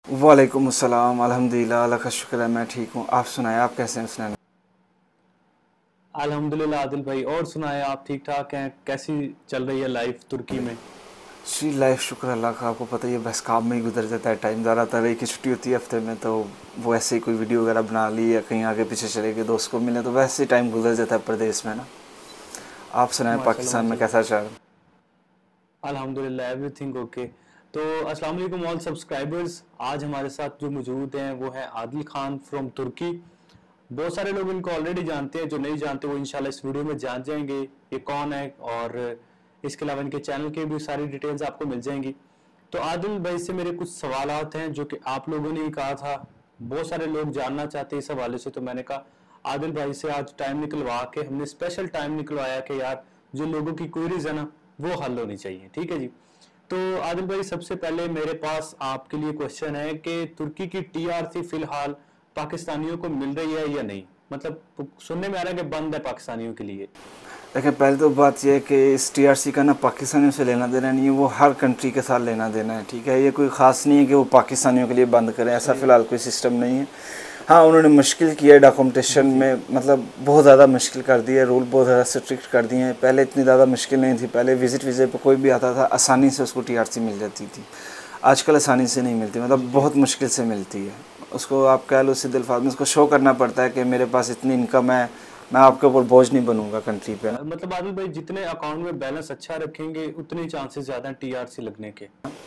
वालेकुम अस्सलाम। अल्हम्दुलिल्लाह, अल्लाह का शुक्र है, मैं ठीक हूँ। आप सुनाएं, आप कैसे हैं उसने? अल्हम्दुलिल्लाह आदिल भाई। और सुनाए, आप ठीक ठाक हैं? कैसी चल रही है लाइफ तुर्की में? जी लाइफ शुक्र अल्लाह का। आपको पता ही है, बस काम में ही गुजर जाता है टाइम। ज़्यादातर एक ही छुट्टी होती है हफ्ते में, तो वो ऐसे ही कोई वीडियो वगैरह बना ली या कहीं आगे पीछे चले गए, दोस्त को मिले, तो वैसे ही टाइम गुजर जाता है प्रदेश में ना। आप सुनाएं, माशाल्लाह पाकिस्तान में माशाल्लाह। कैसा चल रहा है? अल्हम्दुलिल्लाह एवरीथिंग ओके। तो अस्सलाम वालेकुम ऑल सब्सक्राइबर्स। आज हमारे साथ जो मौजूद हैं वो है आदिल खान फ्रॉम तुर्की। बहुत सारे लोग इनको ऑलरेडी जानते हैं, जो नहीं जानते वो इंशाल्लाह इस वीडियो में जान जाएंगे ये कौन है, और इसके अलावा इनके चैनल की भी सारी डिटेल्स आपको मिल जाएंगी। तो आदिल भाई से मेरे कुछ सवालात हैं जो कि आप लोगों ने ही कहा था, बहुत सारे लोग जानना चाहते हैं इस हवाले से। तो मैंने कहा आदिल भाई से आज टाइम निकलवा के, हमने स्पेशल टाइम निकलवाया कि यार जो लोगों की क्वेरीज है ना वो हल होनी चाहिए। ठीक है जी। तो आदिल भाई, सबसे पहले मेरे पास आपके लिए क्वेश्चन है कि तुर्की की टीआरसी फिलहाल पाकिस्तानियों को मिल रही है या नहीं? मतलब सुनने में आ रहा है कि बंद है पाकिस्तानियों के लिए। देखिए, पहले तो बात यह है कि इस टीआरसी का ना पाकिस्तानियों से लेना देना नहीं है, वो हर कंट्री के साथ लेना देना है। ठीक है, ये कोई ख़ास नहीं है कि वो पाकिस्तानियों के लिए बंद करें, ऐसा सही। फ़िलहाल कोई सिस्टम नहीं है। हाँ, उन्होंने मुश्किल किया है डॉक्यूमेंटेशन जी जी। में, मतलब बहुत ज़्यादा मुश्किल कर दिया है, रूल बहुत ज़्यादा स्ट्रिक्ट कर दिए हैं। पहले इतनी ज़्यादा मुश्किल नहीं थी, पहले विज़िट वीज़े पे कोई भी आता था आसानी से उसको टीआरसी मिल जाती थी। आजकल आसानी से नहीं मिलती, जी मतलब जी। बहुत मुश्किल से मिलती है। उसको आप कह लो सीधे अल्फाज में, उसको शो करना पड़ता है कि मेरे पास इतनी इनकम है, मैं आपके ऊपर बोझ नहीं बनूंगा कंट्री पे ना। मतलब आदिल भाई, जितने अकाउंट में बैलेंस अच्छा रखेंगे उतने ही चांसेस ज्यादा हैं टीआरसी लगने के।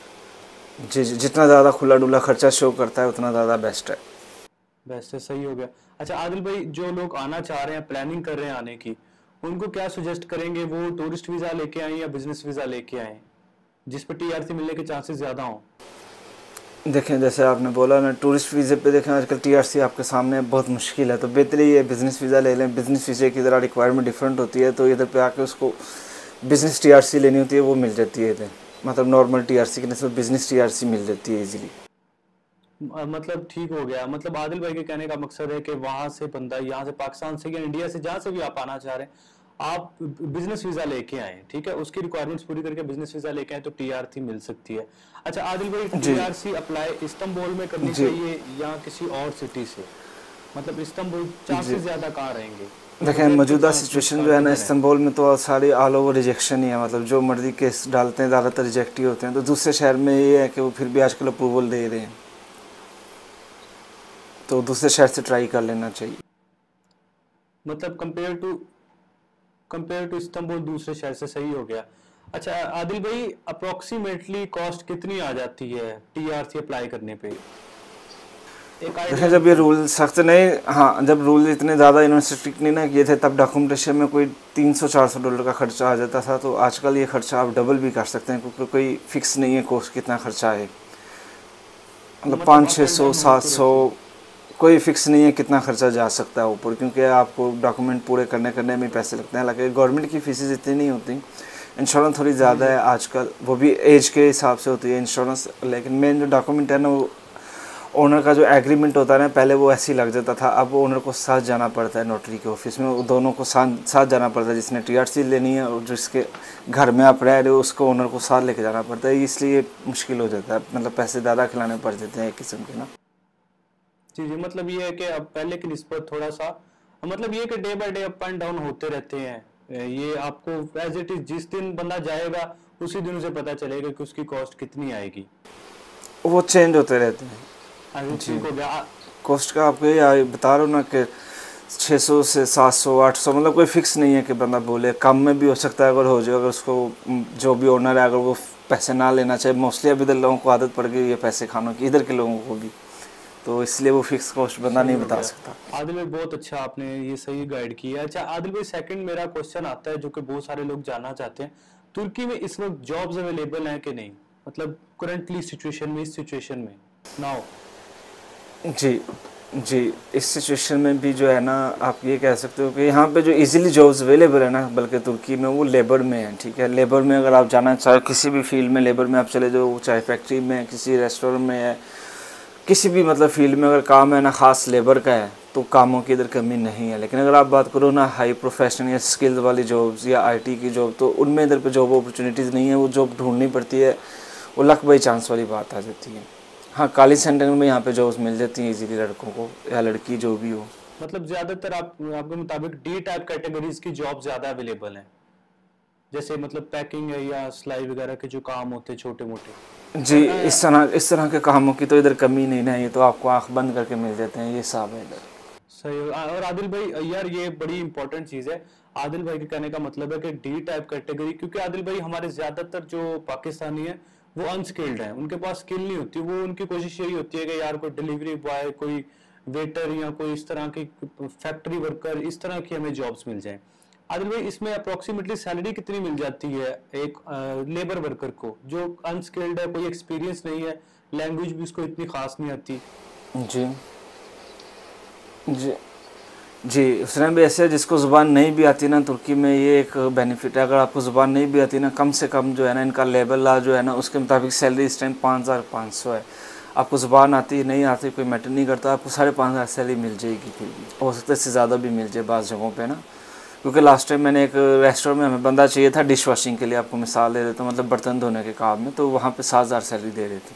जी जी, जितना ज़्यादा खुला डुला खर्चा शो करता है उतना ज़्यादा बेस्ट है। वैसे सही हो गया। अच्छा आदिल भाई, जो लोग आना चाह रहे हैं, प्लानिंग कर रहे हैं आने की, उनको क्या सजेस्ट करेंगे? वो टूरिस्ट वीजा लेके आए या बिजनेस वीजा लेके आए जिस पर टीआरसी मिलने के चांसेस ज्यादा हों? देखें, जैसे आपने बोला ना, टूरिस्ट वीज़े पे देखें आजकल टीआरसी आपके सामने बहुत मुश्किल है, तो बेहतर ही है बिज़नेस वीज़ा ले लें। बिज़नेस वीज़े की ज़रा रिक्वायरमेंट डिफरेंट होती है, तो इधर पे आके उसको बिज़नेस टीआरसी लेनी होती है, वो मिल जाती है इधर। मतलब नॉर्मल टीआरसी की नस्बत बिज़नेस टीआरसी मिल जाती है इजीली। मतलब ठीक हो गया। मतलब आदिल भाई के कहने का मकसद है कि वहां से बंदा, यहाँ से पाकिस्तान से या इंडिया से, जहां से भी आप आना चाह रहे हैं, आप बिजनेस वीजा लेके आए, ठीक है, उसकी रिक्वायरमेंट्स पूरी करके बिजनेस वीजा लेके आए तो टीआरसी मिल सकती है। अच्छा आदिल भाई, जी टीआरसी अप्लाई इस्तांबुल में करनी जी चाहिए या किसी और सिटी से? मतलब इस्तांबुल जी। चांसेस ज्यादा कहाँ रहेंगे? देखें, उजैर के मौजूदा चांसेस सिचुएशन जो है ना किधर हैं? इस्तांबुल में, तो सारी ऑल ओवर रिजेक्शन ही है। मतलब जो मर्जी केस डालते हैं ज़्यादातर रिजेक्ट ही होते हैं। तो दूसरे शहर में ये है कि वो फिर भी आजकल अप्रूवल दे रहे हैं, तो दूसरे शहर से ट्राई कर लेना चाहिए। मतलब कंपेयर टू इस्तांबुल दूसरे शहर से सही हो गया। अच्छा आदिल भाई, अप्रोक्सीमेटली कॉस्ट कितनी आ जाती है टीआरसी अप्लाई करने पे? एक देखिए, आइडिया जब ये मतलब। रूल सख्त नहीं, हाँ, जब रूल इतने ज़्यादा इन्होंने स्ट्रिक्ट नहीं ना किए थे, तब डॉक्यूमेंटेशन में कोई $300-400 का खर्चा आ जाता था। तो आजकल ये खर्चा आप डबल भी कर सकते हैं, क्योंकि कोई फिक्स नहीं है कोर्स कितना खर्चा है। मतलब मतलब पाँच अप छः एंड सौ डाउन सात होती सौ रहती है। कोई फिक्स नहीं है कितना खर्चा जा सकता है ऊपर, क्योंकि आपको डॉक्यूमेंट पूरे करने करने में पैसे लगते हैं। हालांकि गवर्नमेंट की फीसेस इतनी नहीं होती, इंश्योरेंस थोड़ी जी ज़्यादा जी। है आजकल, वो भी एज के हिसाब से होती है इंश्योरेंस। लेकिन मेन जो डॉक्यूमेंट है ना, वो ओनर का जो एग्रीमेंट होता है ना, पहले वो ऐसे ही लग जाता था, अब ओनर को साथ जाना पड़ता है नोटरी के ऑफिस में। वो दोनों को साथ साथ जाना पड़ता है, जिसने टीआरसी लेनी है और जिसके घर में आप रह रहे हो उसको ओनर को साथ लेके जाना पड़ता है। इसलिए मुश्किल हो जाता है, मतलब पैसे ज़्यादा खिलाने पड़ जाते हैं एक किस्म के ना। जी जी। मतलब ये है कि अब पहले की निस्बत थोड़ा सा, मतलब ये है कि day by day up and down होते रहते हैं। ये आपको एज इट इज जिस दिन बंदा जाएगा उसी दिन उसे पता चलेगा कि उसकी कॉस्ट कितनी आएगी। वो चेंज होते रहते हैं। अभी जी, ठीक हो गया। कॉस्ट का आपको ये बता रहा हूँ ना कि 600 से 700 800, मतलब कोई फिक्स नहीं है कि बंदा बोले कम में भी हो सकता है। अगर हो जाए, अगर उसको जो भी ओनर है अगर वो पैसे ना लेना चाहे, मोस्टली अब इधर लोगों को आदत पड़ गई है पैसे खानों की, इधर के लोगों को भी, तो इसलिए वो फिक्स कॉस्ट बंदा सही नहीं हो बता गया। सकता। आदिल भाई बहुत अच्छा, आपने ये सही गाइड किया। अच्छा आदिल भाई, सेकंड मेरा क्वेश्चन आता है जो कि बहुत सारे लोग जानना चाहते हैं, तुर्की में इस वक्त जॉब्स अवेलेबल हैं कि नहीं? मतलब करंटली सिचुएशन में, इस सिचुएशन में नाउ। जी जी, इस सिचुएशन में भी जो है ना, आप ये कह सकते हो कि यहाँ पे जो इजीली जॉब्स अवेलेबल है ना, बल्कि तुर्की में, वो लेबर में है। ठीक है, लेबर में अगर आप जाना चाहे किसी भी फील्ड में, लेबर में आप चले जाओ, चाहे फैक्ट्री में, किसी रेस्टोरेंट में है, किसी भी मतलब फील्ड में अगर काम है ना ख़ास लेबर का है, तो कामों की इधर कमी नहीं है। लेकिन अगर आप बात करो ना हाई प्रोफेशनल या स्किल्स वाली जॉब्स या आईटी की जॉब, तो उनमें इधर पे जॉब अपॉर्चुनिटीज़ नहीं है, वो जॉब ढूंढनी पड़ती है, वो लक बाई चांस वाली बात आ जाती है। हाँ, काली सेंटर में यहाँ पे जॉब्स मिल जाती हैं इजीली लड़कों को या लड़की जो भी हो। मतलब ज्यादातर आपके मुताबिक डी टाइप कैटेगरीज की जॉब ज्यादा अवेलेबल हैं, जैसे मतलब पैकिंग है या सिलाई वगैरह के जो काम होते हैं छोटे मोटे। जी, और इस तरह के कामों की तो इधर कमी नहीं ना, ये तो आपको आंख बंद करके मिल जाते हैं, ये हिसाब है इधर। सही और आदिल भाई यार ये बड़ी इंपॉर्टेंट चीज है। आदिल भाई के कहने का मतलब है कि डी टाइप कैटेगरी, क्योंकि आदिल भाई हमारे ज्यादातर जो पाकिस्तानी है वो अनस्किल्ड हैं, उनके पास स्किल नहीं होती, वो उनकी कोशिश यही होती है कि यार कोई डिलीवरी बॉय, कोई वेटर या कोई इस तरह की फैक्ट्री वर्कर, इस तरह की हमें जॉब्स मिल जाएं। आदिल भाई इसमें अप्रोक्सीमेटली सैलरी कितनी मिल जाती है एक लेबर वर्कर को जो अनस्किल्ड है, कोई एक्सपीरियंस नहीं है, लैंग्वेज भी उसको इतनी खास नहीं आती? जी जी जी, उसने भी ऐसे जिसको ज़ुबान नहीं भी आती ना, तुर्की में ये एक बेनिफिट है, अगर आपको ज़ुबान नहीं भी आती ना, कम से कम जो है ना इनका लेबर ला जो है ना उसके मुताबिक सैलरी इस टाइम 5,500 है। आपको ज़ुबान आती नहीं आती कोई मैटर नहीं करता, आपको 5,500 सैलरी मिल जाएगी, फिर भी हो सकता है इससे ज़्यादा भी मिल जाए बाज़ जगहों पे ना। क्योंकि लास्ट टाइम मैंने एक रेस्टोरेंट में हमें बंदा चाहिए था डिश वॉशिंग के लिए, आपको मिसाल दे देता हूँ, मतलब बर्तन धोने के काम में, तो वहाँ पे 7,000 सैलरी दे रहे थे।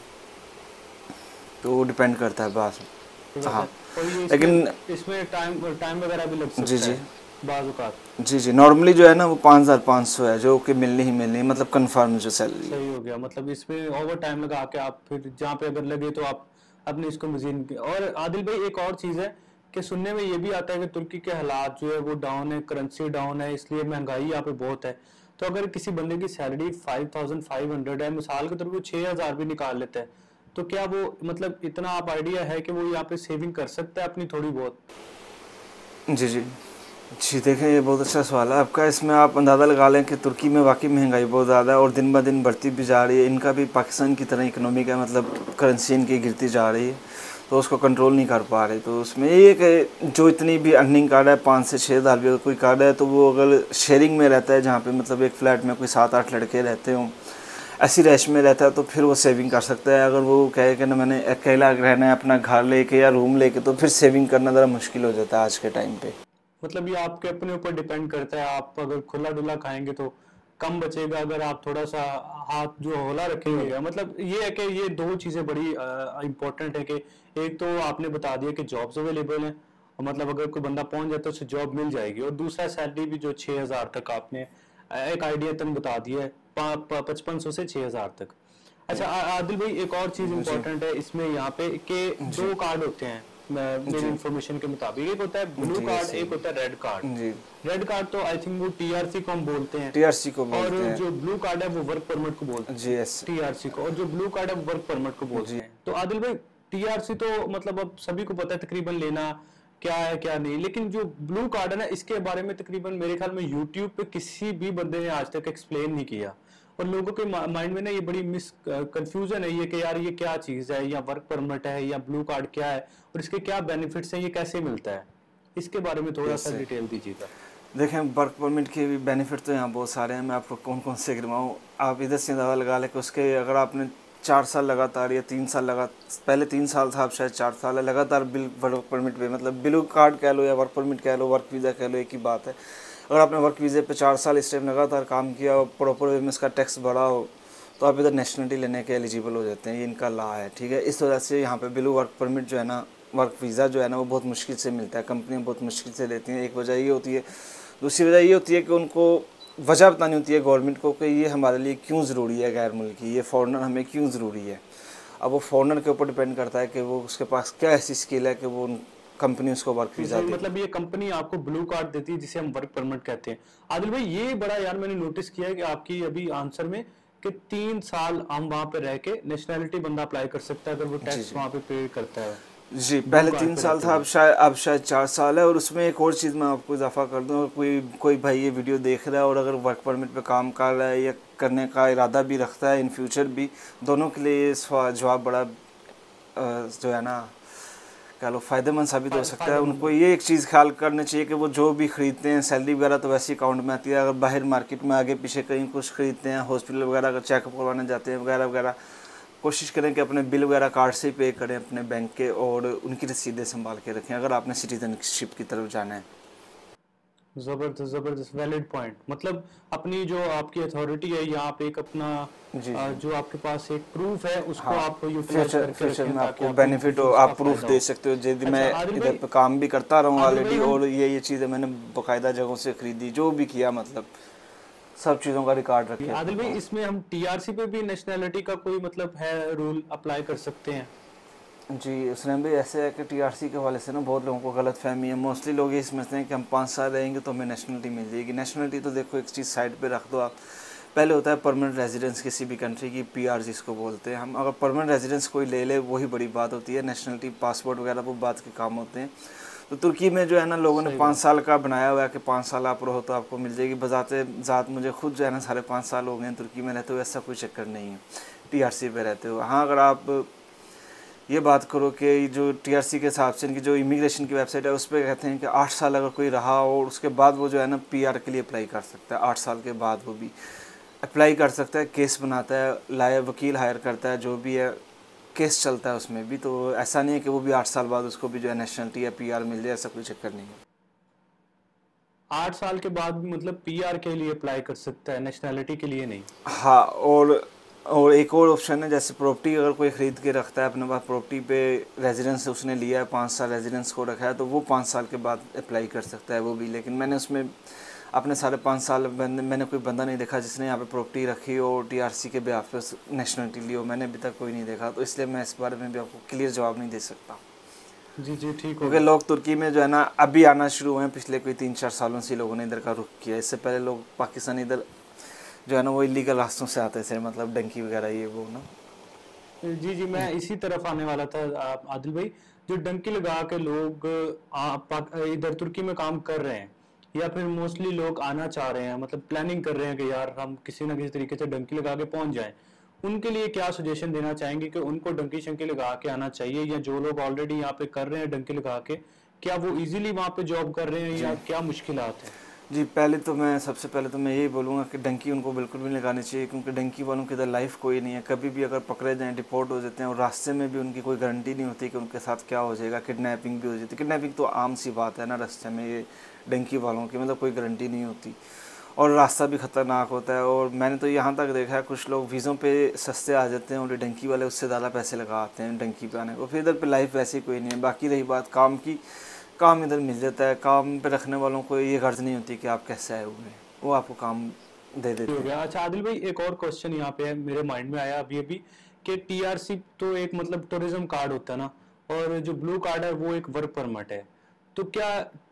तो वो डिपेंड करता है बात। हाँ, और ये लेकिन इसमें टाइम टाइम वगैरह भी लग सकता जी जी है बाज़ औक़ात। जी जी, नॉर्मली जो है ना वो 5,500 है, जो कि मिलनी ही मिलनी है, मतलब कंफर्म जो सैलरी है। सही हो गया, मतलब इसमें ओवर टाइम लगा के आप फिर जहाँ पे अगर लगे तो आप अपने इसको मजीद। और आदिल भाई एक और चीज़ है कि सुनने में ये भी आता है कि तुर्की के हालात जो है वो डाउन है, करेंसी डाउन है, इसलिए महंगाई यहाँ पे बहुत है। तो अगर किसी बंदे की सैलरी 5,500 है, मिसाल के तौर पर 6,000 भी निकाल लेता है, तो क्या वो मतलब इतना आप आइडिया है कि वो यहाँ पे सेविंग कर सकता है अपनी थोड़ी बहुत? जी जी जी, देखें ये बहुत अच्छा सवाल है आपका। इसमें आप अंदाज़ा लगा लें कि तुर्की में वाकई महंगाई बहुत ज़्यादा है और दिन ब दिन बढ़ती भी जा रही है। इनका भी पाकिस्तान की तरह इकनॉमी का मतलब करेंसी इनकी गिरती जा रही है, तो उसको कंट्रोल नहीं कर पा रहे। तो उसमें ये है कि जो इतनी भी अर्निंग कार्ड है 5 से 6,000 भी अगर कोई कार्ड है, तो वो अगर शेयरिंग में रहता है, जहाँ पे मतलब एक फ़्लैट में कोई 7-8 लड़के रहते हों, ऐसी रैश में रहता है, तो फिर वो सेविंग कर सकता है। अगर वो कहे कि ना मैंने अकेला रहना है अपना घर लेके या रूम लेके, तो फिर सेविंग करना ज़रा मुश्किल हो जाता है आज के टाइम पे। मतलब ये आपके अपने ऊपर डिपेंड करता है, आप अगर खुला डुला खाएंगे तो कम बचेगा, अगर आप थोड़ा सा हाथ जो होला रखेंगे। मतलब ये है कि ये दो चीज़ें बड़ी इंपॉर्टेंट है कि एक तो आपने बता दिया कि जॉब्स अवेलेबल हैं, और मतलब अगर कोई बंदा पहुंच जाए तो उसे जॉब मिल जाएगी, और दूसरा सैलरी भी जो 6,000 तक आपने एक आइडिया तक बता दिया है, 5,500 से 6,000 तक। अच्छा आदिल भाई एक और चीज़ जी इंपॉर्टेंट है इसमें यहाँ पे कि जी दो कार्ड होते हैं मेरी जी इन्फॉर्मेशन के मुताबिक, एक होता है ब्लू जी कार्ड, ऐसे एक होता है रेड कार्ड। ही जी, रेड कार्ड तो आई थिंक वो टीआरसी को हम बोलते हैं, टीआरसी को और बोलते हैं। जो ब्लू कार्ड है वो वर्क परमिट को बोलते जी हैं, एस टीआरसी को, और जो ब्लू कार्ड है वो वर्क परमिट को जी बोलते हैं। तो आदिल भाई टीआरसी तो मतलब अब सभी को पता है तकरीबन लेना क्या है क्या नहीं, लेकिन जो ब्लू कार्ड है ना इसके बारे में तकरीबन मेरे ख्याल में यूट्यूब पे किसी भी बंदे ने आज तक एक्सप्लेन नहीं किया, और लोगों के माइंड में ना ये बड़ी मिस कंफ्यूजन है ये कि यार ये क्या चीज़ है, या वर्क परमिट है या ब्लू कार्ड क्या है, और इसके क्या बेनिफिट्स हैं, ये कैसे मिलता है, इसके बारे में थोड़ा सा यस। डिटेल दीजिएगा। देखें, वर्क परमिट के भी बेनिफिट तो यहाँ बहुत सारे हैं, मैं आपको कौन कौन से गिनवाऊँ। आप इधर से अंदाज़ा लगा लें कि उसके अगर आपने 4 साल लगातार या 3 साल पहले 3 साल था, अब शायद 4 साल है लगातार वर्क परमिट पे, मतलब ब्लू कार्ड कह लो या वर्क परमिट कह लो, वर्क वीज़ा कह लो, एक ही बात है। अगर आपने वर्क वीज़े पे 4 साल इस टाइम लगातार काम किया और प्रॉपर वे में इसका टैक्स भरा हो, तो आप इधर नेशनलिटी लेने के एलिजिबल हो जाते हैं। ये इनका लॉ है, ठीक है। इस वजह से यहाँ पे ब्लू वर्क परमिट जो है ना, वर्क वीज़ा जो है ना, वो बहुत मुश्किल से मिलता है, कंपनियाँ बहुत मुश्किल से लेती हैं। एक वजह ये होती है, दूसरी वजह ये होती है कि उनको वजह बतानी होती है गवर्नमेंट को कि ये हमारे लिए क्यों ज़रूरी है, गैर मुल्की ये फॉरेनर हमें क्यों ज़रूरी है। अब वो फॉरेनर के ऊपर डिपेंड करता है कि वो उसके पास क्या ऐसी स्किल है कि वो कंपनी उसको वर्क वीज़ा देगी। मतलब ये कंपनी आपको ब्लू कार्ड देती है जिसे हम वर्क परमिट कहते हैं। आदिल भाई ये बड़ा यार मैंने नोटिस किया है कि आपकी अभी आंसर में कि 3 साल हम वहां पे रह के नेशनैलिटी बंदा अप्लाई कर सकता है अगर वो जी टैक्स जी वहां पे पे करता है जी, ब्लू पहले कार्ड 3 पे साल रहते था, हुए। अब शायद 4 साल है। और उसमें एक और चीज़ मैं आपको इजाफा कर दूँ, कोई भाई ये वीडियो देख रहा है और अगर वर्क परमिट पे काम कर रहा है या करने का इरादा भी रखता है इन फ्यूचर भी, दोनों के लिए ये जवाब बड़ा जो है ना, कह लो फ़ायदेमंद साबित हो सकता है। फायदेमंद उनको है। ये एक चीज़ ख्याल करना चाहिए कि वो जो भी ख़रीदते हैं, सैलरी वगैरह तो वैसे अकाउंट में आती है, अगर बाहर मार्केट में आगे पीछे कहीं कुछ ख़रीदते हैं, हॉस्पिटल वगैरह अगर चेकअप करवाने जाते हैं वगैरह वगैरह, कोशिश करें कि अपने बिल वगैरह कार्ड से ही पे करें अपने बैंक के, और उनकी रसीदें संभाल के रखें अगर आपने सिटीजनशिप की तरफ जाना है। जबरदस्त जबरदस्त, वैलिड पॉइंट। मतलब अपनी जो आपकी अथॉरिटी है यहाँ पे, एक अपना जी जी। जो आपके पास एक प्रूफ है उसको हाँ, आप यूटिलाइज फ्यूचर करके फ्यूचर रखें में ताकि आपको आपको इन बेनिफिट हो, फ्यूचर उसका आप प्रूफ फ़ायदा दे हो। सकते हो। यदि अच्छा मैं आदिल इधर भाई, पे काम भी करता रहा हूँ आदिल भाई ऑलरेडी, हम और ये चीज़ें मैंने बाकायदा जगहों से खरीदी, जो भी किया, मतलब सब चीज़ों का रिकॉर्ड रखे अपने आदिल भाई, पास। इसमें हम टीआरसी पे भी नेशनैलिटी का कोई मतलब है रूल अप्लाई कर सकते हैं? जी, उसने भी ऐसे है कि टीआरसी के हवाले से ना बहुत लोगों को गलत फहमी है। मोस्टली लोग ये समझते हैं कि हम 5 साल रहेंगे तो हमें नेशनलिटी मिल जाएगी। नेशनलिटी तो देखो, एक चीज़ साइड पे रख दो आप। पहले होता है परमानेंट रेजिडेंस किसी भी कंट्री की, पीआर जिसको बोलते हैं हम। अगर परमानेंट रेजिडेंस कोई ले ले वही बड़ी बात होती है। नेशनलिटी, पासपोर्ट वगैरह वो बात के काम होते हैं। तो तुर्की में जो है ना, लोगों ने सही 5 साल बात। का बनाया हुआ है कि 5 साल आप रहो तो आपको मिल जाएगी। बजाते ज़ात मुझे खुद जो है ना 5.5 साल हो गए हैं तुर्की में रहते हुए, ऐसा कोई चक्कर नहीं है टीआरसी पे रहते हुए। हाँ, अगर आप ये बात करो कि जो टीआरसी के हिसाब से इनकी जो इमिग्रेशन की वेबसाइट है उस पर कहते हैं कि 8 साल अगर कोई रहा और उसके बाद वो जो है ना पीआर के लिए अप्लाई कर सकता है। 8 साल के बाद वो भी अप्लाई कर सकता है, केस बनाता है, लाया वकील हायर करता है, जो भी है केस चलता है उसमें भी। तो ऐसा नहीं है कि वो भी 8 साल बाद उसको भी जो है नेशनलिटी या पीआर मिल जाए, ऐसा कोई चक्कर नहीं है। 8 साल के बाद भी मतलब पीआर के लिए अप्लाई कर सकता है, नेशनैलिटी के लिए नहीं? हाँ, और एक और ऑप्शन है, जैसे प्रॉपर्टी अगर कोई ख़रीद के रखता है अपने पास, प्रॉपर्टी पे रेजिडेंस उसने लिया है, 5 साल रेजिडेंस को रखा है, तो वो 5 साल के बाद अप्लाई कर सकता है वो भी। लेकिन मैंने उसमें अपने 5.5 साल मैंने कोई बंदा नहीं देखा जिसने यहाँ पे प्रॉपर्टी रखी और टीआरसी के ब्याह पे नेशनलिटी ली हो। मैंने अभी तक कोई नहीं देखा, तो इसलिए मैं इस बारे में भी आपको क्लियर जवाब नहीं दे सकता। जी जी, ठीक हो क्योंकि गया। लोग तुर्की में जो है ना अभी आना शुरू हुए हैं, पिछले कोई 3-4 सालों से लोगों ने इधर का रुख किया। इससे पहले लोग पाकिस्तान इधर जो है ना वो इलीगल रास्तों से आते थे, मतलब डंकी वगैरह ये वो ना। जी जी, मैं इसी तरफ आने वाला था आदिल भाई। जो डंकी लगा के लोग इधर तुर्की में काम कर रहे हैं, या फिर मोस्टली लोग आना चाह रहे हैं, मतलब प्लानिंग कर रहे हैं कि यार हम किसी ना किसी तरीके से डंकी लगा के पहुंच जाएं, उनके लिए क्या सजेशन देना चाहेंगे कि उनको डंकी शंकी लगा के आना चाहिए, या जो लोग ऑलरेडी यहाँ पे कर रहे हैं डंकी लगा के, क्या वो इजीली वहाँ पे जॉब कर रहे हैं या जी क्या मुश्किलात हैं? जी, सबसे पहले तो मैं यही बोलूँगा कि डंकी उनको बिल्कुल भी नहीं लगानी चाहिए, क्योंकि डंकी वालों की इधर लाइफ कोई नहीं है। कभी भी अगर पकड़े जाएँ, डिपोर्ट हो जाते हैं, और रास्ते में भी उनकी कोई गारंटी नहीं होती कि उनके साथ क्या हो जाएगा। किडनैपिंग भी हो जाती है। किडनैपिंग तो आम सी बात है ना रास्ते में, ये डंकी वालों की मतलब कोई गारंटी नहीं होती। और रास्ता भी ख़तरनाक होता है। और मैंने तो यहाँ तक देखा है, कुछ लोग वीज़ों पे सस्ते आ जाते हैं और डंकी वाले उससे ज़्यादा पैसे लगाते हैं डंकी पे आने को। फिर इधर पे लाइफ वैसे कोई नहीं है। बाकी रही बात काम की, काम इधर मिल जाता है। काम पे रखने वालों को ये गर्ज नहीं होती कि आप कैसे आए हुए हैं, वो आपको काम दे हो देते हैं। गया। अच्छा आदिल भाई, एक और क्वेश्चन यहाँ पे है, मेरे माइंड में आया अभी कि टीआरसी तो एक मतलब टूरिज्म कार्ड होता है ना, और जो ब्लू कार्ड है वो एक वर्क परमिट है। तो क्या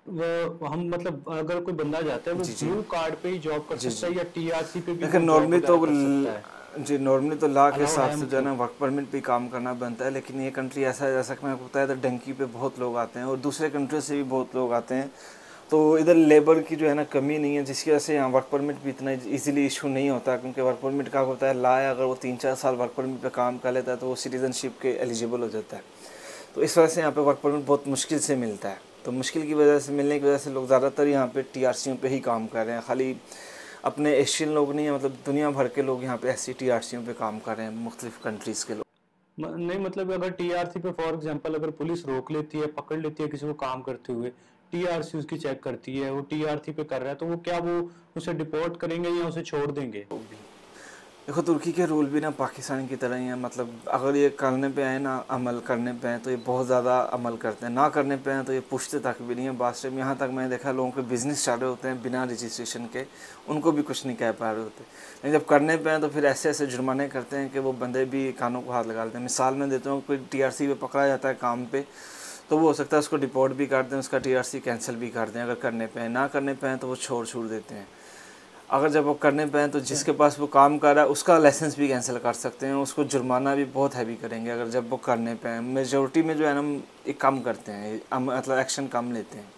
हम मतलब अगर कोई बंदा जाता है वो जी जी ब्लू कार्ड पे ही जॉब कर जी सकता जी। है, या टीआरसी पे भी देखिए, वो जॉब नॉर्मली वगैरह तो कर सकता है? जी, नॉर्मली तो लॉ के अलाउ हिसाब है से जो है ना मतलब? वर्क परमिट पे काम करना बनता है। लेकिन ये कंट्री ऐसा है, जैसा कि मैं आपको बताया था, डंकी पे बहुत लोग आते हैं और दूसरे कंट्री से भी बहुत लोग आते हैं। तो इधर लेबर की जो है ना कमी नहीं है, जिसकी वजह से यहाँ वर्क परमिट भी इतना इजीली इशू नहीं होता। क्योंकि वर्क परमिट का होता है, लाया अगर वो 3-4 साल वर्क परमिट पे काम कर लेता है तो वो सिटीजनशिप के एलिजिबल हो जाता है। तो इस वजह से यहाँ पे वर्क परमिट बहुत मुश्किल से मिलता है। तो मुश्किल की वजह से, मिलने की वजह से लोग ज़्यादातर यहाँ पे टीआरसीओं पे ही काम कर रहे हैं। खाली अपने एशियन लोग नहीं है, मतलब दुनिया भर के लोग यहाँ पे ऐसी टीआरसीओं पे काम कर रहे हैं, मुख्तलिफ कंट्रीज़ के लोग। नहीं मतलब अगर टीआरसी पे फॉर एग्जांपल अगर पुलिस रोक लेती है, पकड़ लेती है किसी को काम करते हुए, टीआरसी उसकी चेक करती है, वो टीआरसी पे कर रहा है, तो वो क्या वो उसे डिपोर्ट करेंगे या उसे छोड़ देंगे? देखो, तुर्की के रूल भी ना पाकिस्तान की तरह ही है। मतलब अगर ये करने पे आए ना, अमल करने पे आए तो ये बहुत ज़्यादा अमल करते हैं, ना करने पे आए तो ये पूछते तक भी नहीं है। बात से यहाँ तक मैंने देखा, लोगों के बिज़नेस चालू होते हैं बिना रजिस्ट्रेशन के, उनको भी कुछ नहीं कह पा रहे होते। लेकिन जब करने पे आए तो फिर ऐसे ऐसे जुर्माने करते हैं कि वो बंदे भी कानों को हाथ लगा लेते हैं। मिसाल में देता हूँ, कोई टीआरसी पे पकड़ा जाता है काम पे, तो वो हो सकता है उसको डिपोर्ट भी कर दें, उसका टीआरसी कैंसिल भी कर दें अगर करने पे आए। ना करने पे आए तो वो छोड़ देते हैं। अगर जब वो करने पे हैं तो जिसके पास वो काम कर रहा है उसका लाइसेंस भी कैंसिल कर सकते हैं, उसको जुर्माना भी बहुत हैवी करेंगे अगर जब वो करने पे हैं। मेजोरिटी में जो है ना हम एक कम करते हैं, मतलब एक्शन कम लेते हैं।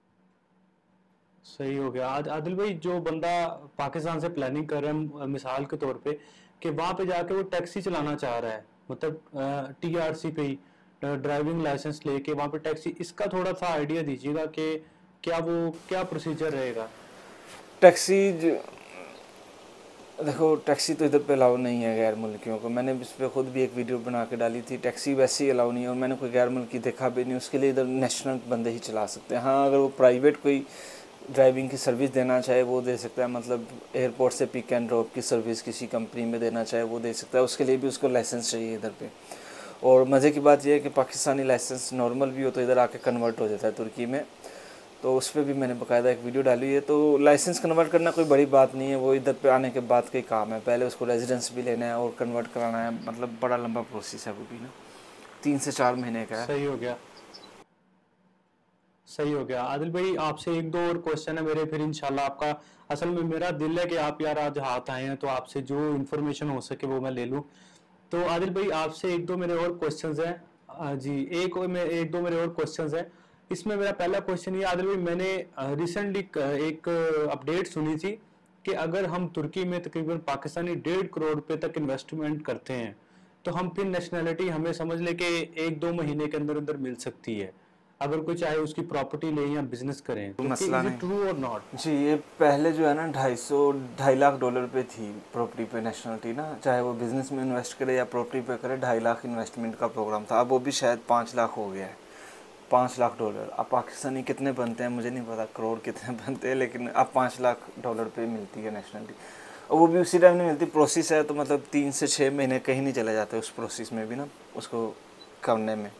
सही हो गया। आदिल भाई, जो बंदा पाकिस्तान से प्लानिंग कर रहा है मिसाल के तौर पे, कि वहां पे जाके वो टैक्सी चलाना चाह रहा है, मतलब टीआरसी पे ही ड्राइविंग लाइसेंस लेके वहां पे टैक्सी, इसका थोड़ा सा आइडिया दीजिएगा कि क्या वो क्या प्रोसीजर रहेगा? टैक्सी देखो, टैक्सी तो इधर पे अलाउ नहीं है गैर मुल्कियों को। मैंने इस पर ख़ुद भी एक वीडियो बना के डाली थी। टैक्सी वैसे ही अलाउ नहीं है और मैंने कोई गैर मुल्की देखा भी नहीं। उसके लिए इधर नेशनल बंदे ही चला सकते हैं। हाँ, अगर वो प्राइवेट कोई ड्राइविंग की सर्विस देना चाहे वो दे सकता है, मतलब एयरपोर्ट से पिक एंड ड्रॉप की सर्विस किसी कंपनी में देना चाहे वो दे सकता है, उसके लिए भी उसको लाइसेंस चाहिए इधर पे। और मज़े की बात यह है कि पाकिस्तानी लाइसेंस नॉर्मल भी हो तो इधर आके कन्वर्ट हो जाता है तुर्की में, तो उस पर भी मैंने बाकायदा एक वीडियो डाली है। तो लाइसेंस कन्वर्ट करना कोई बड़ी बात नहीं है, वो इधर पे आने के बाद का ही काम है, पहले उसको रेजिडेंस भी लेना है और कन्वर्ट कराना है, मतलब बड़ा लंबा प्रोसेस है वो भी ना, 3 से 4 महीने का है। सही हो गया, सही हो गया। आदिल भाई आपसे एक दो और क्वेश्चन है मेरे, फिर इंशाल्लाह आपका, असल में मेरा दिल है कि आप यार आज हाथ आए हैं तो आपसे जो इन्फॉर्मेशन हो सके वो मैं ले लूं। तो आदिल भाई आपसे एक दो मेरे और क्वेश्चंस हैं। जी एक दो मेरे और क्वेश्चंस हैं। इसमें मेरा पहला क्वेश्चन ये आदिल भाई, मैंने रिसेंटली एक अपडेट सुनी थी कि अगर हम तुर्की में तकरीबन पाकिस्तानी 1.5 करोड़ रुपए तक इन्वेस्टमेंट करते हैं तो हम फिर नेशनैलिटी हमें समझ ले कि 1-2 महीने के अंदर अंदर मिल सकती है, अगर कोई चाहे उसकी प्रॉपर्टी ले या बिजनेस करें। तो तो मसला इज इट नहीं ट्रू और नॉट? जी, ये पहले जो है ना 2.5 लाख डॉलर पे थी प्रॉपर्टी पे नेशनलिटी ना, चाहे वो बिज़नेस में इन्वेस्ट करे या प्रॉपर्टी पे करे, 2.5 लाख इन्वेस्टमेंट का प्रोग्राम था। अब वो भी शायद 5 लाख हो गया है, 5 लाख डॉलर। अब पाकिस्तानी कितने बनते हैं मुझे नहीं पता, करोड़ कितने बनते हैं, लेकिन अब 5 लाख डॉलर पे मिलती है नेशनलिटी, और वो भी उसी टाइम नहीं मिलती, प्रोसेस है, तो मतलब 3 से 6 महीने कहीं नहीं चले जाते उस प्रोसेस में भी ना, उसको करने में।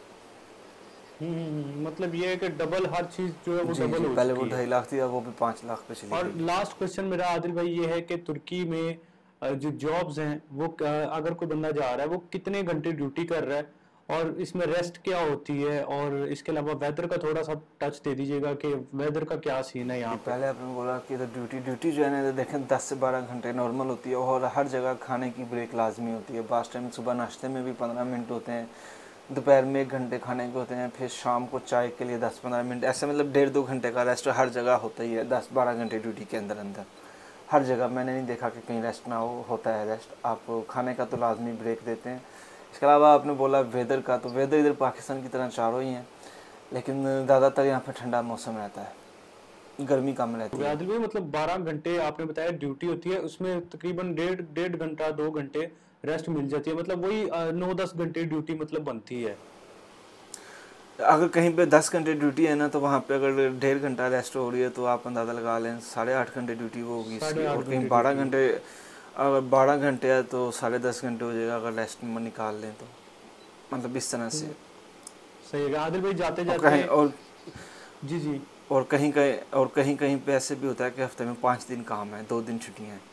मतलब ये है कि डबल हर चीज जो है वो जी डबल जी, हो पहले वो चुकी है। 2.5 लाख थी, अब वो भी 5 लाख पे चली और गई। लास्ट क्वेश्चन मेरा आदिल भाई ये है कि तुर्की में जो जॉब्स हैं वो अगर कोई बंदा जा रहा है वो कितने घंटे ड्यूटी कर रहा है और इसमें रेस्ट क्या होती है, और इसके अलावा वेदर का थोड़ा सा टच दे दीजिएगा कि वेदर का क्या सीन है यहाँ पे। पहले आपने बोला कि इधर ड्यूटी जो है ना, इधर देखें 10 से 12 घंटे नॉर्मल होती है, और हर जगह खाने की ब्रेक लाजमी होती है। बास टाइम सुबह नाश्ते में भी 15 मिनट होते हैं, दोपहर में 1 घंटे खाने के होते हैं, फिर शाम को चाय के लिए 10-15 मिनट, ऐसे मतलब 1.5-2 घंटे का रेस्ट हर जगह होता ही है। 10-12 घंटे ड्यूटी के अंदर अंदर हर जगह, मैंने नहीं देखा कि कहीं रेस्ट ना हो, होता है रेस्ट। आप खाने का तो लाजमी ब्रेक देते हैं। इसके अलावा आपने बोला वेदर का, तो वेदर इधर पाकिस्तान की तरह चारों ही हैं, लेकिन ज़्यादातर यहाँ पे ठंडा मौसम रहता है, गर्मी कम रहती है। आदिल भाई मतलब 12 घंटे आपने बताया ड्यूटी होती है, उसमें तकरीबन डेढ़ घंटा 2 घंटे रेस्ट मिल जाती है, मतलब वही 9-10 घंटे ड्यूटी मतलब बनती है। अगर कहीं पे 10 घंटे ड्यूटी है ना, तो वहाँ पे अगर 1.5 घंटा रेस्ट हो रही है तो आप अंदाज़ा लगा लें 8.5 घंटे ड्यूटी वो होगी इसकी। और कहीं 12 घंटे, अगर 12 घंटे है तो 10.5 घंटे हो जाएगा अगर रेस्ट में निकाल लें तो, मतलब इस तरह से। सही है आदिल भाई, जाते और जाते कहीं और जी जी, और कहीं कहीं पे ऐसे भी होता है कि हफ्ते में 5 दिन काम है, 2 दिन छुट्टियाँ हैं।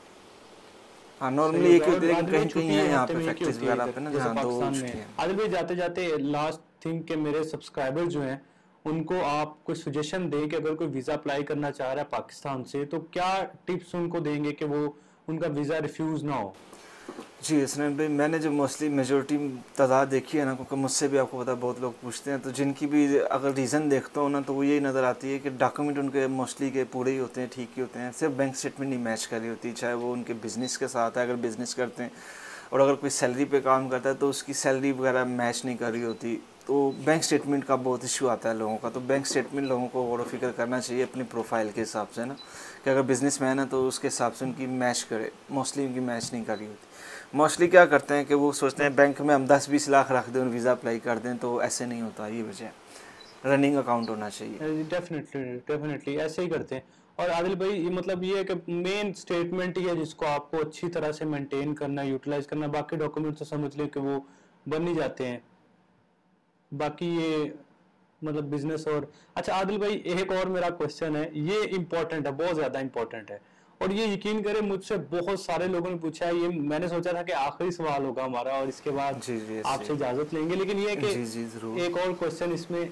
हाँ, नॉर्मली एक ही होती है, लेकिन कहीं कहीं है यहाँ पे फैक्ट्रीज वगैरह पे ना जहाँ 2 छुट्टियाँ हैं। आदिल भाई जाते जाते लास्ट थिंग के मेरे सब्सक्राइबर जो हैं उनको आप कोई सजेशन दें कि अगर कोई वीज़ा अप्लाई करना चाह रहा है पाकिस्तान से तो क्या टिप्स उनको देंगे कि वो उनका वीज़ा रिफ्यूज़ ना हो। जी इसने भाई, मैंने जो मोस्टली मेजोरिटी तादाद देखी है ना, क्योंकि मुझसे भी आपको पता है बहुत लोग पूछते हैं, तो जिनकी भी अगर रीज़न देखता हूँ ना तो वो यही नज़र आती है कि डॉक्यूमेंट उनके मोस्टली के पूरे ही होते हैं, ठीक ही होते हैं, सिर्फ बैंक स्टेटमेंट नहीं मैच कर रही होती, चाहे वो उनके बिज़नेस के साथ है, अगर बिज़नेस करते हैं, और अगर कोई सैलरी पे काम करता है तो उसकी सैलरी वगैरह मैच नहीं कर रही होती, तो बैंक स्टेटमेंट का बहुत इशू आता है लोगों का। तो बैंक स्टेटमेंट लोगों को गौर फिक्र करना चाहिए अपनी प्रोफाइल के हिसाब से ना, कि अगर बिज़नेस मैन है तो उसके हिसाब से उनकी मैच करे, मोस्टली उनकी मैच नहीं कर रही होती। मोस्टली क्या करते हैं कि वो सोचते हैं बैंक में हम 10-20 लाख रख दें और वीज़ा अप्लाई कर दें, तो ऐसे नहीं होता, ये वजह रनिंग अकाउंट होना चाहिए। डेफिनेटली ऐसे ही करते हैं। और आदिल भाई ये मतलब ये है कि मेन स्टेटमेंट ही है जिसको आपको अच्छी तरह से मेंटेन करना, यूटिलाइज करना, बाकी डॉक्यूमेंट तो समझ लें कि वो बन ही जाते हैं। बाकी ये मतलब बिजनेस और अच्छा आदिल भाई एक और मेरा क्वेश्चन है, ये इंपॉर्टेंट है, बहुत ज्यादा इंपॉर्टेंट है, और ये यकीन करें मुझसे बहुत सारे लोगों ने पूछा है, ये मैंने सोचा था कि आखिरी सवाल होगा हमारा और इसके बाद जी आपसे इजाजत लेंगे, लेकिन ये है कि जी ज़रूर, एक और क्वेश्चन इसमें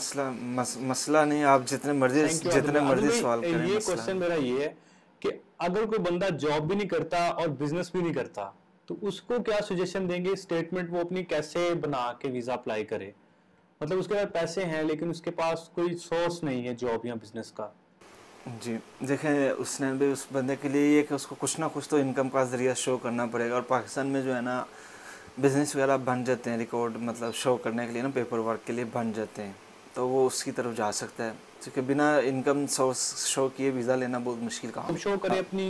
मसला नहीं, आप जितने मर्जी सवाल करें। ये क्वेश्चन मेरा ये है कि अगर कोई बंदा जॉब भी नहीं करता और बिजनेस भी नहीं करता तो उसको क्या सजेशन देंगे, स्टेटमेंट वो अपनी कैसे बना के वीजा अप्लाई करे, मतलब उसके पास पैसे हैं लेकिन उसके पास कोई सोर्स नहीं है जॉब या बिजनेस का। जी देखें, उसने भी उस बंदे के लिए ये कि उसको कुछ ना कुछ तो इनकम का ज़रिया शो करना पड़ेगा, और पाकिस्तान में जो है ना बिज़नेस वगैरह बन जाते हैं, रिकॉर्ड मतलब शो करने के लिए ना, पेपर वर्क के लिए बन जाते हैं, तो वो उसकी तरफ जा सकता है, क्योंकि बिना इनकम सोर्स शो किए वीज़ा लेना बहुत मुश्किल काम है। शो करे अपनी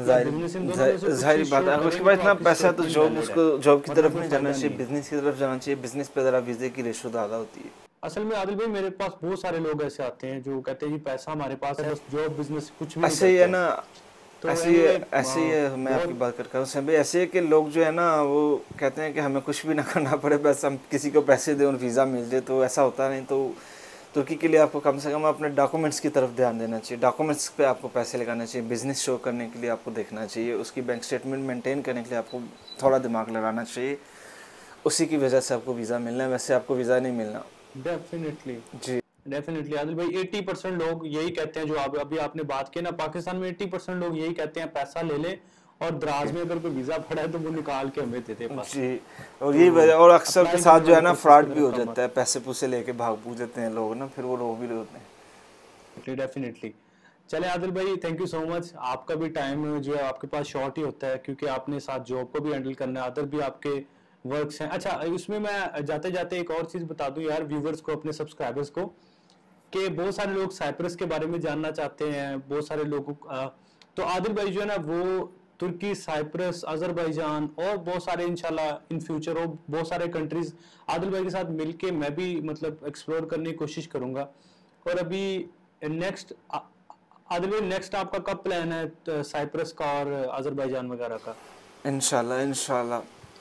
जाहिर बात है, अगर उसके पास इतना पैसा है तो जॉब की तरफ नहीं जाना चाहिए, बिज़नेस की तरफ जाना चाहिए। बिज़नेस पे ज़रा वीज़े की रेशो ज़्यादा होती है। असल में आदिल भाई मेरे पास बहुत सारे लोग ऐसे आते हैं जो कहते हैं जी पैसा हमारे पास है, बस जॉब बिजनेस कुछ भी नहीं ऐसे ही है करते हैं। ना, तो ऐसे ही है, एनीवे ऐसे ही है। मैं आपकी बहुत बात कर रहा हूँ सभी ऐसे है कि लोग जो है ना वो कहते हैं कि हमें कुछ भी ना करना पड़े, बस हम किसी को पैसे दें और वीज़ा मिल जाए, तो ऐसा होता नहीं। तो तुर्की के लिए आपको कम से कम अपने डॉक्यूमेंट्स की तरफ ध्यान देना चाहिए, डॉक्यूमेंट्स पे आपको पैसे लगाना चाहिए, बिजनेस शो करने के लिए आपको देखना चाहिए, उसकी बैंक स्टेटमेंट मेंटेन करने के लिए आपको थोड़ा दिमाग लगाना चाहिए। उसी की वजह से आपको वीज़ा मिलना है, वैसे आपको वीज़ा नहीं मिलना। डेफिनेटली जी डेफिनेटली आदिल भाई 80% लोग यही कहते हैं, जो आप अभी आपने बात की ना, पाकिस्तान में 80% लोग यही कहते हैं पैसा ले ले और दराज में अगर कोई वीजा पड़ा है तो वो निकाल के हमें दे दे बस। जी। और यही तो वजह, और अक्सर के अप्लाई साथ करने जो है वाले ना को फ्रॉड इसकी भी तरफ हो कम जाता है, पैसे पूसे लेके भाग भूग जाते हैं लोग ना, फिर वो लोग भी होते हैं। डेफिनेटली। चले आदिल भाई, थैंक यू सो मच। आपका भी टाइम जो है आपके पास शॉर्ट ही होता है, क्योंकि आपने साथ जॉब को भी हैंडल करना है, अदर भी आपके वर्क्स हैं। अच्छा, इसमें मैं जाते जाते एक और चीज बता दूं यार व्यूवर्स को, अपने सब्सक्राइबर्स को, कि बहुत सारे लोग साइप्रस के बारे में जानना चाहते हैं, बहुत सारे लोगों तो आदिल भाई जो है ना वो तुर्की, साइप्रस, अजरबैजान और बहुत सारे इंशाल्लाह इन फ्यूचर और बहुत सारे कंट्रीज आदिल भाई के साथ मिलके मैं भी मतलब एक्सप्लोर करने की कोशिश करूंगा। और अभी नेक्स्ट आदिल भाई, नेक्स्ट आपका कब प्लान है साइप्रस का और अजरबैजान वगैरह का? इंशाल्लाह इंशाल्लाह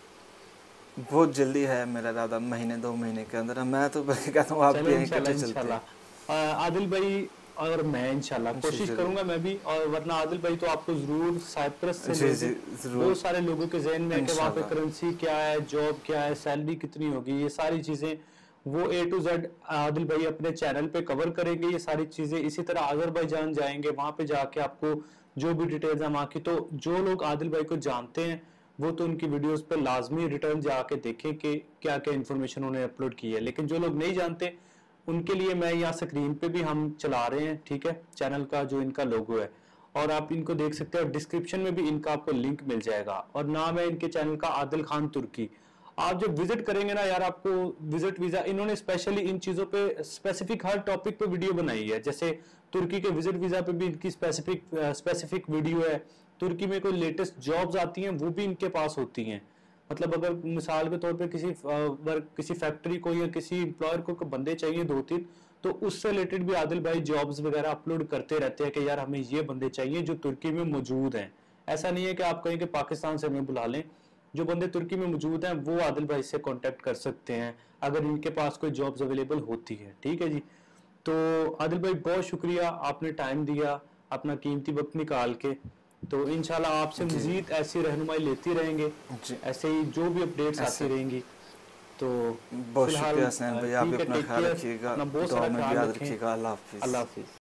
बहुत जल्दी है मेरा दादा, महीने 2 महीने के अंदर। मैं तो बल्कि कहता हूँ आप चलो भी यहीं इंशाल्लाह इकट्ठे चलते हैं। इंशाल्लाह आदिल भाई और मैं इंशाल्लाह जी कोशिश जरूर। करूंगा मैं भी, और वरना आदिल भाई तो आपको जरूर साइप्रस से जी मिलके। जी ज़रूर। बहुत सारे लोगों के जहन में है कि वहाँ पे इंशाल्लाह। करेंसी क्या है, जॉब क्या है, सैलरी कितनी होगी, ये सारी चीजें वो A to Z आदिल भाई अपने चैनल पे कवर करेंगे ये सारी चीजें। इसी तरह अजरबैजान जाएंगे, वहां पे जाके आपको जो भी डिटेल्स है वहाँ की, तो जो लोग आदिल भाई को जानते हैं वो तो उनकी वीडियोस पे लाजमी रिटर्न जाके देखें कि क्या क्या इन्फॉर्मेशन उन्होंने अपलोड की है। लेकिन जो लोग नहीं जानते उनके लिए मैं यहाँ स्क्रीन पे भी हम चला रहे हैं, ठीक है, चैनल का जो इनका लोगो है, और आप इनको देख सकते हैं, और डिस्क्रिप्शन में भी इनका आपको लिंक मिल जाएगा। और नाम है इनके चैनल का आदिल खान तुर्की। आप जब विजिट करेंगे ना यार, आपको विजिट वीजा इन्होंने स्पेशली इन चीजों पे स्पेसिफिक हर टॉपिक पे वीडियो बनाई है। जैसे तुर्की के विजिट वीजा पे भी इनकी स्पेसिफिक वीडियो है। तुर्की में कोई लेटेस्ट जॉब्स आती हैं वो भी इनके पास होती हैं। मतलब अगर मिसाल के तौर पे किसी वर्क, किसी फैक्ट्री को या किसी एम्प्लॉयर को बंदे चाहिए 2-3, तो उससे रिलेटेड भी आदिल भाई जॉब्स वगैरह अपलोड करते रहते हैं कि यार हमें ये बंदे चाहिए जो तुर्की में मौजूद हैं। ऐसा नहीं है कि आप कहें कि पाकिस्तान से हमें बुला लें, जो बंदे तुर्की में मौजूद हैं वो आदिल भाई से कांटेक्ट कर सकते हैं अगर इनके पास कोई जॉब्स अवेलेबल होती है। ठीक है जी। तो आदिल भाई बहुत शुक्रिया, आपने टाइम दिया अपना कीमती वक्त निकाल के। तो इंशाल्लाह आपसे जी मजीद ऐसी रहनुमाई लेते रहेंगे, जी। ऐसे ही जो भी अपडेट्स आती ऐसे रहेंगी। तो बहुत फिलहाल शुक्रिया हसनैन भाई, आप भी ठीक है, अपना टेक ख्याल केयर, रखिएगा, अपना बहुत दुआ सारा में भी ख्याल याद रखें। रखिएगा। अल्लाह हाफिज़। अल्लाह हाफिज।